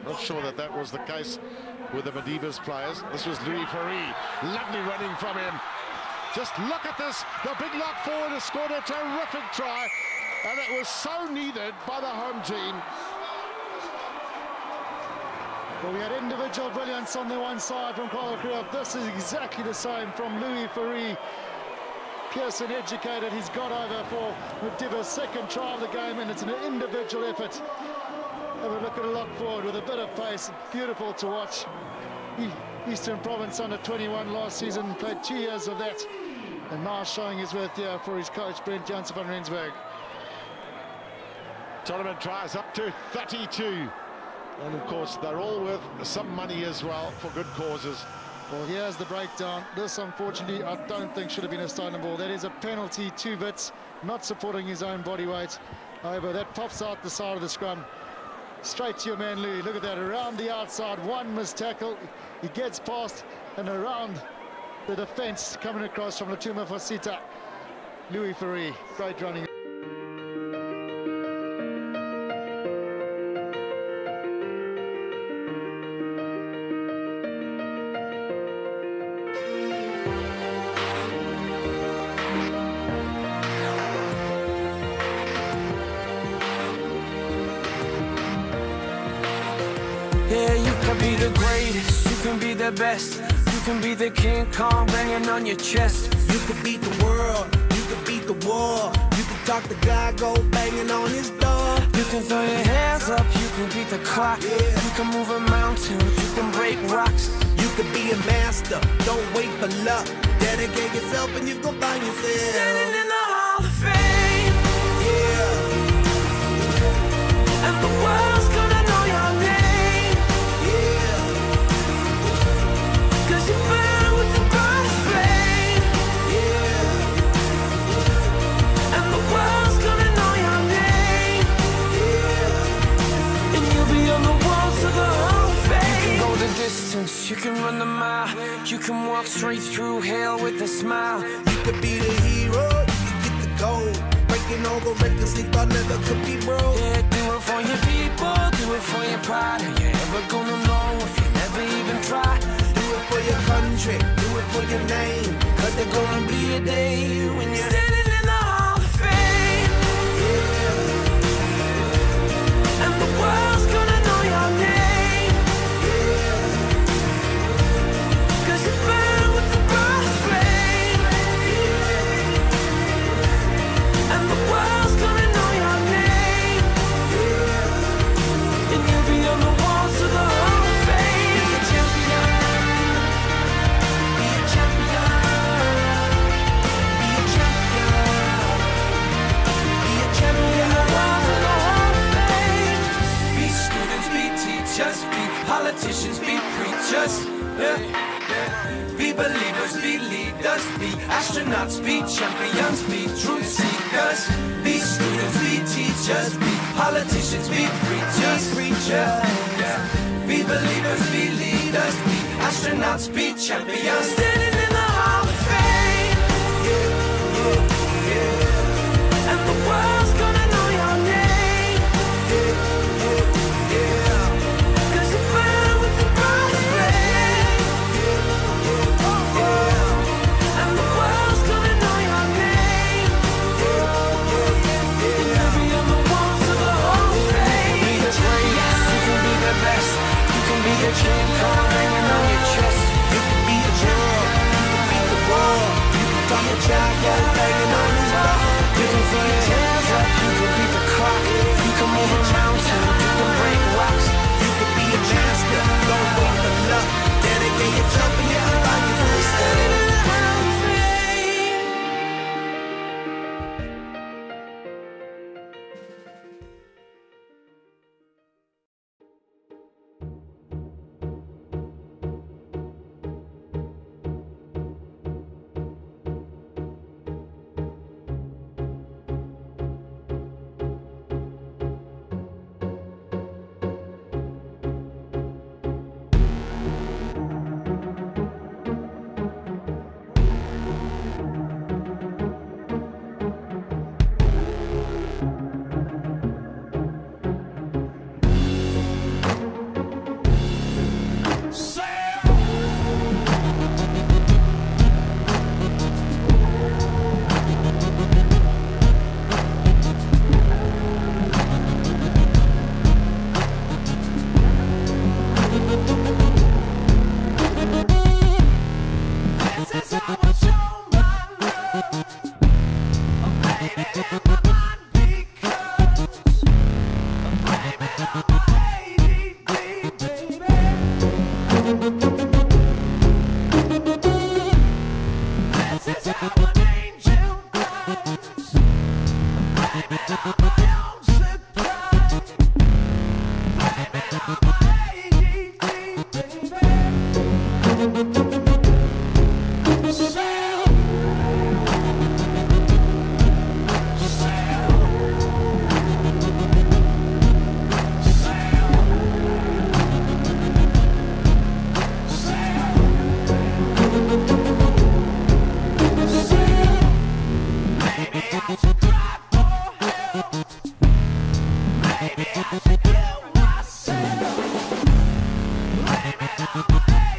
Not sure that that was the case with the Medivh's players. This was Louis Fourie. Lovely running from him. Just look at this. The big lock forward has scored a terrific try, and it was so needed by the home team. Well, we had individual brilliance on the one side from Carl Kriel. This is exactly the same from Louis Fourie. Pearson educated. He's got over for Medivh's second try of the game, and it's an individual effort. Have a look at a lock forward with a bit of pace. Beautiful to watch. Eastern Province under 21 last season, played 2 years of that, and now showing his worth here for his coach Brent Jansen van Rensburg. Tournament tries up to 32, and of course they're all worth some money as well for good causes. Well, here's the breakdown. This, unfortunately, I don't think should have been a stolen ball. That is a penalty to Wits, not supporting his own body weight. However, that pops out the side of the scrum. Straight to your man, Louis. Look at that, around the outside, one missed tackle. He gets past and around the defence, coming across from Latuma Fosita. Louis Fourie, great running. Yeah, you can be the greatest, you can be the best, you can be the King Kong banging on your chest. You could beat the world, you could beat the war. You can talk to God, go banging on his door. You can throw your hands up, you can beat the clock. You can move a mountain, you can break rocks. You could be a master, don't wait for luck. Dedicate yourself and you gon' find yourself Standing in the Hall of Fame. Yeah. And the world's gonna know your name. Cause you burn with the brightest flame. And the world's gonna know your name. And you'll be on the walls of the Hall of Fame. You can go the distance, you can run the mile. You can walk straight through hell with a smile. You could be the hero, you can get the gold. Breaking all the records, sleep I never could be broke. Yeah, do it for your people, do it for your pride. Are you ever gonna know if you never even try? Do it for your country, do it for your name. Cause there's gonna be a day when you're standing in the Hall of Fame. And the world's gonna know your name. Cause you burn with the brightest flame. And the world's gonna know your name. And you'll be on the walls of the Hall of Fame. Be a champion. Be a champion. Be a champion. Be a champion. The walls of the Hall of Fame. Be students, be teachers, be politicians, be preachers. Yeah. Be believers, be leaders, be astronauts, be champions, be truth seekers. Be students, be teachers, be politicians, be preachers. Yeah. Be believers, be leaders, be astronauts, be champions. Standing in the Hall of Fame. And the world's gonna know your name. Cause you burn with the brightest flame. And the world's gonna know your name. And you'll be on the walls of the Hall of Fame. You can be the greatest, you can be the best. You can be the King Kong hanging on your chest. You can be the world, you can beat the war. You can talk to God, go banging on his door. You can throw your hands up, you can beat the clock. You can move a mountain, you can break rocks. You could be a master, don't wait for luck. Dedicate yourself and you can find yourself Standing in the Hall of Fame. Baby, I forgive myself. Baby, I